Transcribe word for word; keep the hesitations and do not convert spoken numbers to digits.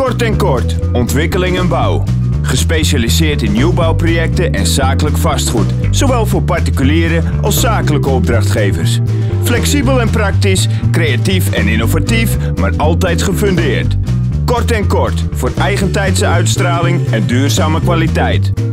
Kort en Kort, ontwikkeling en bouw. Gespecialiseerd in nieuwbouwprojecten en zakelijk vastgoed. Zowel voor particuliere als zakelijke opdrachtgevers. Flexibel en praktisch, creatief en innovatief, maar altijd gefundeerd. Kort en Kort, voor eigentijdse uitstraling en duurzame kwaliteit.